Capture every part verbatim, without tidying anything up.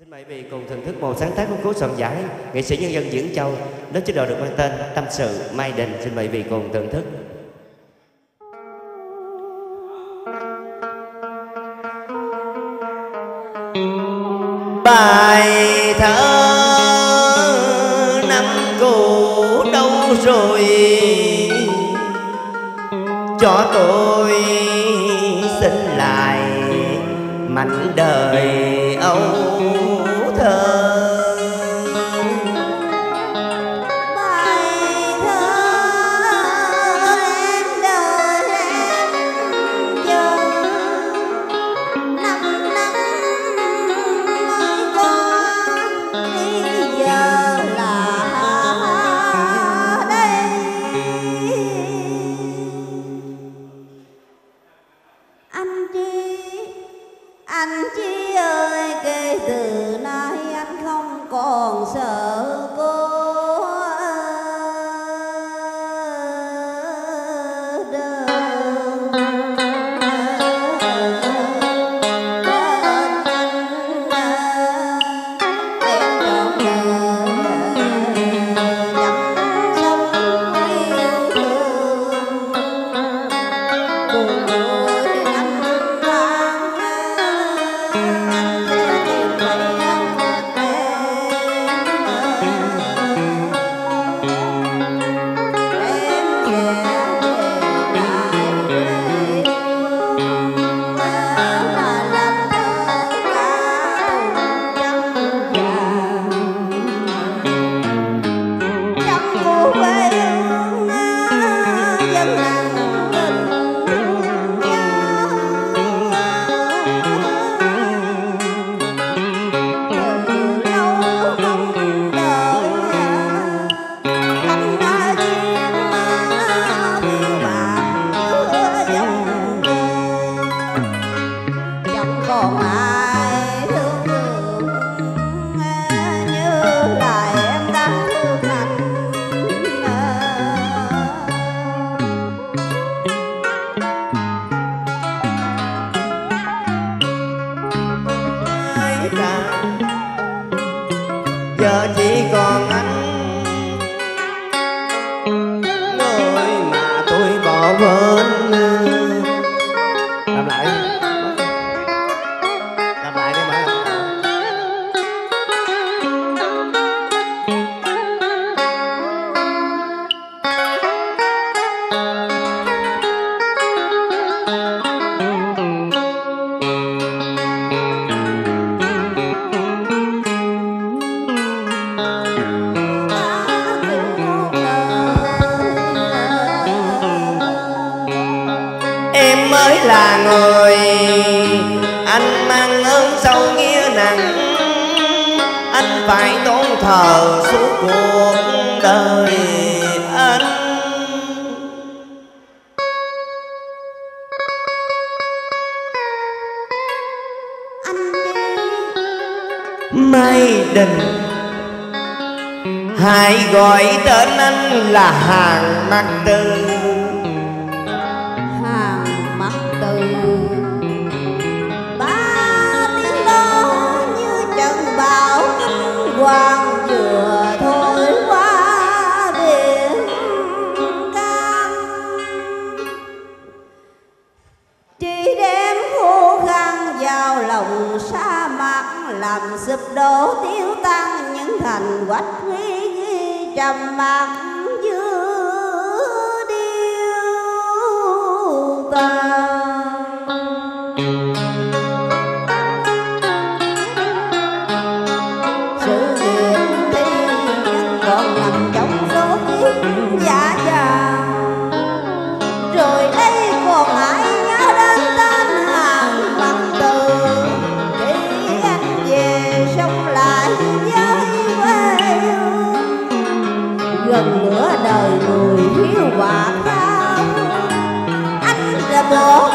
Xin mời quý vị cùng thưởng thức một sáng tác của cố soạn giải nghệ sĩ nhân dân Diễn Châu, lớp chế độ được mang tên Tâm Sự Mai Đình. Xin mời quý vị cùng thưởng thức. Bài thơ năm cũ đâu rồi, cho tôi xin lại mảnh đời âu thơ. Anh Chí ơi, kể từ nay anh không còn sợ cô đơn. Em trọn đời dặm sông yêu thương, buồn vui năm tháng anh sẽ tìm thấy anh em sẽ về lại quê mà làm thơ ca trắng vàng trong khu quê hương dân làng tình nhớ. Từ lâu không đợi anh đã duyên phiêu bạt giữa dòng đời, chẳng còn ai thương thương như lại em đã thương anh. Ai ra giờ chỉ còn anh, người mà tôi bỏ quên. Làm lại làm lại đi mà. Em mới là người anh mang ơn sâu nghĩa nặng, anh phải tôn thờ suốt cuộc đời anh. Anh Chí Mai Đình, hãy gọi tên anh là Hàng Mặc Từ. Hàng Mặc Từ, ba tiếng đó như trận bão kinh hoàng vừa thôi qua biển Cam, chỉ đem khô khan vào lòng sa mạc, làm sụp đổ tiêu tan những thành quách quý trầm mặc giữa điêu tàn. Sự nghiệp thi nhân còn nằm trong số kiếp giả vàng, rồi đây còn ai nhớ đến tên Hàng Mặc Từ, khi anh về sống lại với quê hương. Gần nửa đời người hiu bạt tha, anh đã bỏ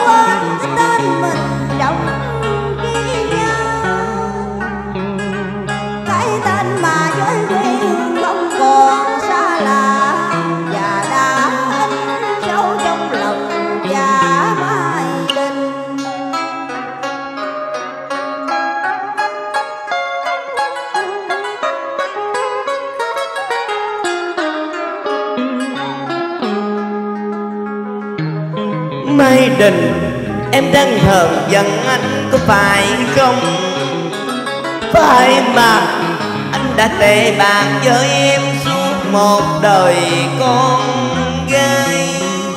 Đình, em đang hờn giận anh có phải không? Phải mà anh đã tệ bạc với em suốt một đời con gái.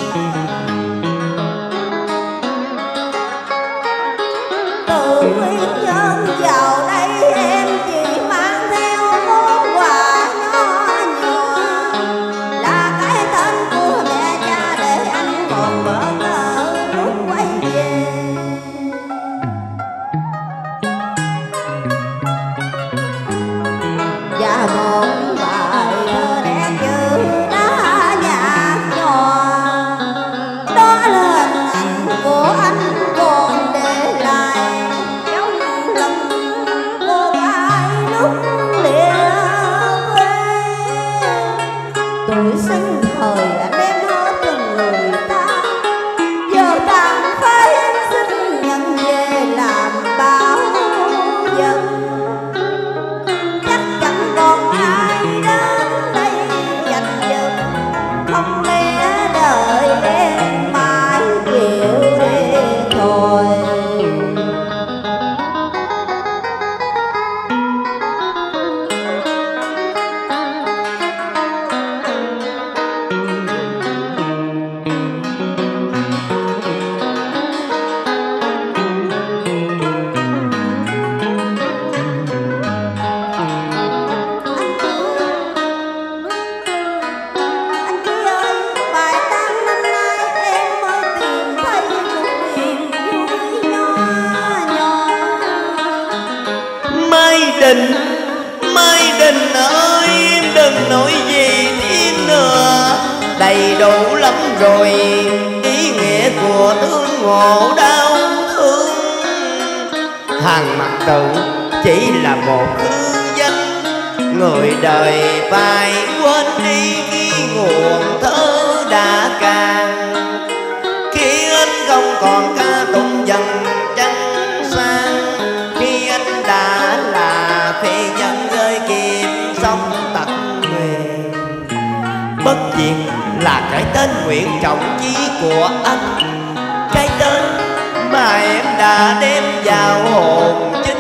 Từ nguyên nhân vào đây em chỉ mang theo món quà nhỏ nhựa, là cái tên của mẹ cha để anh một bữa cơm lúc quay về. Và một bài thơ đẹp như lá nhạc nhòa, đó là hình ảnh của anh còn để lại trong lòng cô gái lúc lìa quê. Tuổi sinh thời anh em hết từng người ta, giờ tàn phai em xin nhận về làm bảo dân. Chắc chẳng còn ai đến đây giành giật, không lẽ đợi em mãi chịu đi thôi. Anh Chí ơi, bài tang năm nay em mới tìm thấy một niềm vui nho nhỏ. Mai Đình, Mai Đình ơi, em đừng nói gì thêm nữa, đầy đủ lắm rồi ý nghĩa của tương ngộ đau thương. Hàng Mặc Tử chỉ là một hư danh, người đời phải quên đi khi nguồn thơ đã cạn. Khi anh không còn ca tụng dần trăng sang, khi anh đã là phê nhân rơi kịp sông tận về. Bất diệt là cái tên nguyện trọng chí của anh, cái tên mà em đã đem vào hồn chính